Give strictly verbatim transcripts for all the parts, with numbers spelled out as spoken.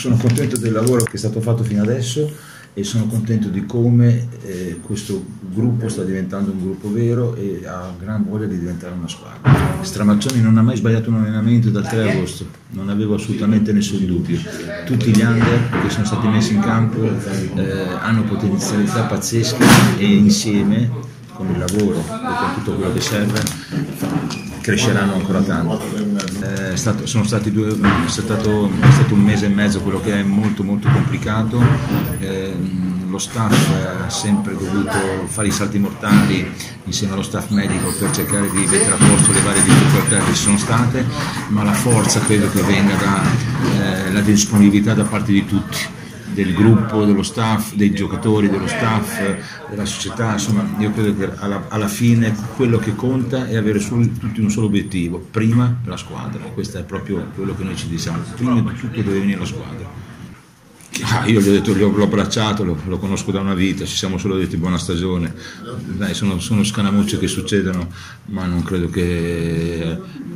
sono contento del lavoro che è stato fatto fino adesso e sono contento di come eh, questo gruppo sta diventando un gruppo vero e ha gran voglia di diventare una squadra. Stramazzoni non ha mai sbagliato un allenamento dal tre agosto, non avevo assolutamente nessun dubbio. Tutti gli under che sono stati messi in campo eh, hanno potenzialità pazzesche e insieme con il lavoro e con tutto quello che serve cresceranno ancora tanto. È stato, sono stati due, è, stato, è stato un mese e mezzo quello che è molto molto complicato. Eh, lo staff ha sempre dovuto fare i salti mortali insieme allo staff medico per cercare di mettere a posto le varie difficoltà che ci sono state, ma la forza credo che venga dalla eh, disponibilità da parte di tutti, del gruppo, dello staff, dei giocatori, dello staff, della società. Insomma, io credo che alla, alla fine quello che conta è avere solo, tutti un solo obiettivo: prima la squadra. Questo è proprio quello che noi ci diciamo: prima di tutto deve venire la squadra. Ah, io gli ho detto, l'ho abbracciato, lo, lo conosco da una vita, ci siamo solo detti buona stagione. Dai, sono, sono scanamucce che succedono, ma non credo che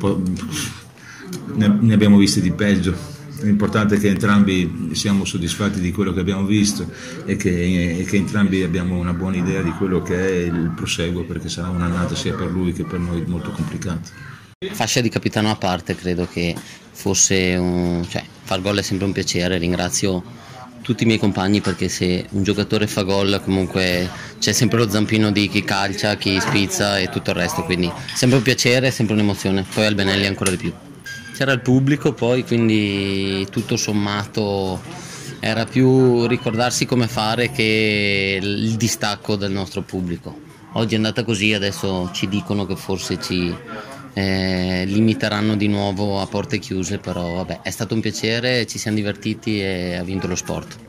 ne, ne abbiamo visti di peggio. L'importante è che entrambi siamo soddisfatti di quello che abbiamo visto e che, e che entrambi abbiamo una buona idea di quello che è il proseguo, perché sarà un'annata sia per lui che per noi molto complicata. Fascia di capitano a parte, credo che fosse un, cioè, far gol è sempre un piacere. Ringrazio tutti i miei compagni, perché se un giocatore fa gol comunque c'è sempre lo zampino di chi calcia, chi spizza e tutto il resto, quindi sempre un piacere, sempre un'emozione. Poi al Benelli ancora di più. C'era il pubblico poi, quindi tutto sommato era più ricordarsi come fare che il distacco del nostro pubblico. Oggi è andata così, adesso ci dicono che forse ci eh, limiteranno di nuovo a porte chiuse, però vabbè, è stato un piacere, ci siamo divertiti e ha vinto lo sport.